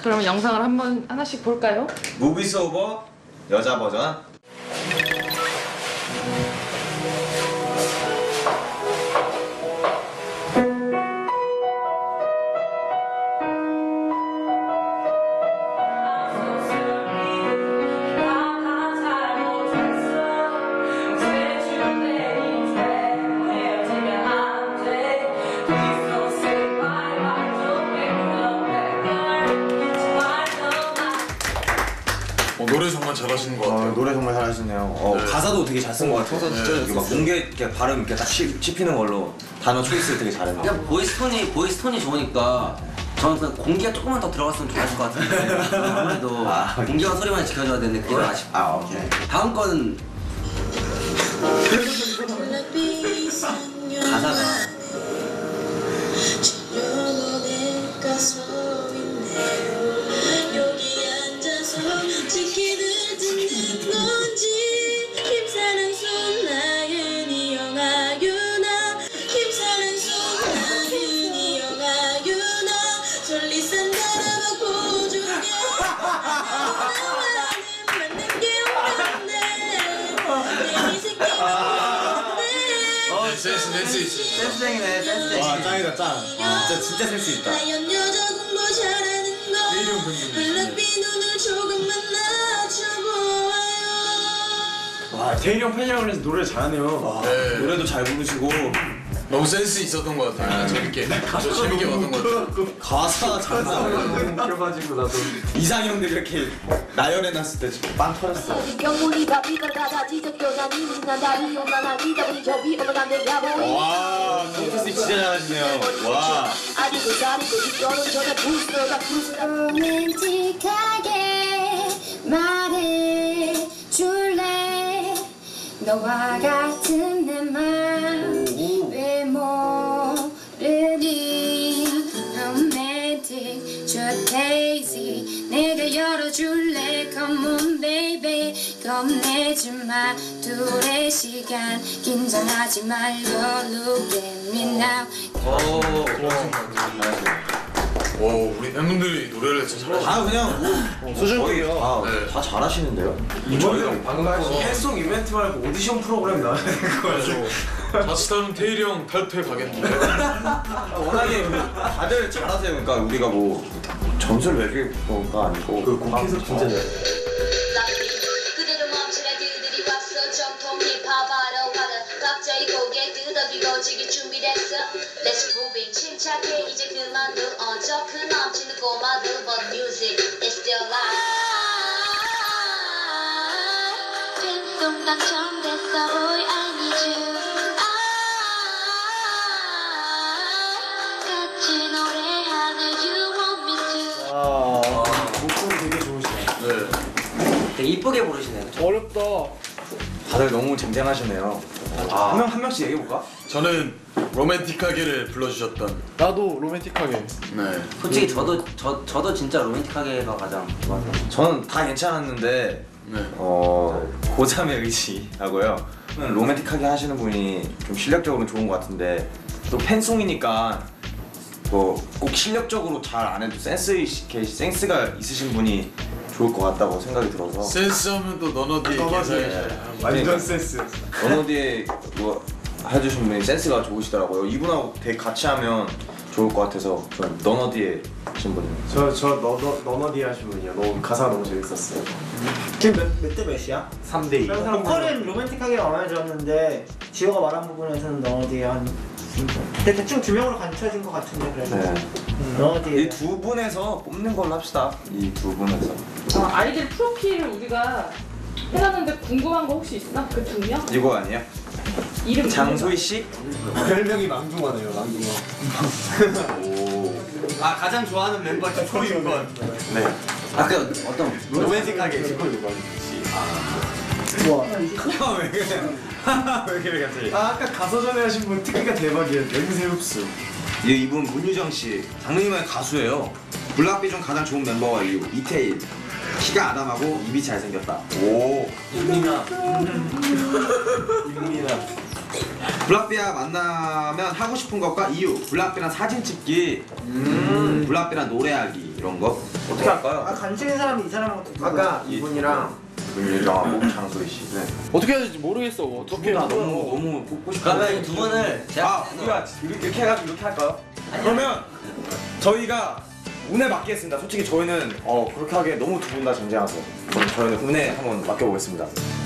그러면 영상을 한번 하나씩 볼까요? 무비스 오버 여자 버전. 노래 정말 잘하시는 것 같아요. 노래 정말 잘하시네요. 네. 가사도 되게 잘 쓴 것 같아요. 이렇게 막 뭉개 이렇게 발음 이렇게 딱 씹히는 걸로 단어 초이스 되게 잘했네요. 그냥 보이스 톤이 좋으니까 저는 그냥 공기가 조금만 더 들어갔으면 좋았을 것 같은데 아무래도 공기와 소리만 지켜줘야 되는데 그건 아쉽다. 오케이. 다음 거는 가사가 센스 있어. 센스쟁이네. 센스쟁이. 와 짱이다 짱. 진짜 센스 있다. 와 태일이 형 팬이라고 해서 노래 잘하네요. 네. 노래도 잘 부르시고 너무 센스 있었던 것 같아요. 재밌게 봤던 것 같아요. 가사 잘 나와요. 껴가지고 나도 이상형들 이렇게 나열해놨을 때 지금 빵 터졌어. 와 컴퓨터 진짜 잘하시네요. 와. 로맨틱하게 말해줄래 너와 같은 내 맘 왜 모르니 로맨틱 저 데이지 내가 열어줄래 Come on baby 겁내지 마 둘의 시간 긴장하지 말고 Look at me now 오, 우리 팬분들이 노래를 진짜 잘하시네요. 다 그냥 수준이요. 다 잘하시는데요. 저희는 방금 팬송 이벤트 말고 오디션 프로그램 나와야 될 거예요. 자칫하면 태일이 형 탈퇴 가겠는데. 워낙에 다들 잘하세요. 그러니까 우리가 뭐 점수를 매길 거가 아니고 그 곡해서 진짜 잘. 그대로 멈춰라 그들이 왔어 정통 힙합하러 가다 갑자기 고개 끄덕이고 지기 준비됐어 Let's moving 침착해 이제 그만둬 저 그 넘치는 꼬마들 But music is still live 빈통 당첨됐어 boy I need you 같이 노래하는 you want me to 목소리 되게 좋으시네. 네. 되게 이쁘게 부르시네요. 어렵다. 다들 너무 쟁쟁하시네요. 한 명씩 얘기해볼까? 저는 로맨틱하게를 불러주셨던. 나도 로맨틱하게. 네. 솔직히 저도 진짜 로맨틱하게가 가장 좋았어요. 저는 다 괜찮았는데 네. 고삼의 의지라고요. 로맨틱하게 하시는 분이 좀 실력적으로 좋은 것 같은데 또 팬송이니까 뭐 꼭 실력적으로 잘 안 해도 센스가 있으신 분이 좋을 것 같다고 생각이 들어서 센스하면 또 너너디의 계산이 완전 센스. 너너디에 뭐 해주신 분이 센스가 좋으시더라고요. 이분하고 되게 같이 하면 좋을 것 같아서 저는 너너디에 하신 분이요. 저 너너디 하신 분이요. 너무 가사가 너무 재밌었어요. 지금 몇 대 몇이야? 3대 2. 보컬은 로맨틱하게 마음에 들었는데 지호가 말한 부분에서는 너어디에 한 근데 대충 두 명으로 갖춰진 것 같은데 그래도 네. 너어디에 이 두 분에서 뽑는 걸로 합시다. 이 두 분에서. 아이들 프로필을 우리가 해놨는데 궁금한 거 혹시 있나? 그 두 명? 이거 아니에요? 이름 장소희 씨? 별명이 망둥하네요. 망둥어. 오. 아 가장 좋아하는 멤버 초코 6번. 네. 아그 어떤 로맨틱하게 초코 6번. 우와 왜 그래? 왜 그래 갑자기? 아까 가서 전에 하신 분 특기가 대박이에요. 냄새 흡수. 이분 문유정 씨. 장르희망의 가수예요. 블락비 중 가장 좋은 멤버와 이유. 이태일. 키가 아담하고 입이 잘생겼다. 오. 윤미나. 블락비와 만나면 하고 싶은 것과 이유. 블락비랑 사진 찍기. 블락비랑 노래하기. 이런 거 어떻게 할까요? 아 간추린 사람이 이 사람하고 또 누구야? 아까 이분이랑 윤일정하고 장소희 씨. 네. 어떻게 해야 될지 모르겠어. 어떻게 나 너무 뽑고 싶어. 그러면 이 두 분을 제가 우리가 이렇게 해가지고 이렇게 할까요? 그러면 저희가 운에 맡기겠습니다. 솔직히 저희는 그렇게 하기에 너무 두 분 다 쟁쟁하세요. 그럼 저희는 운에 한번 맡겨보겠습니다.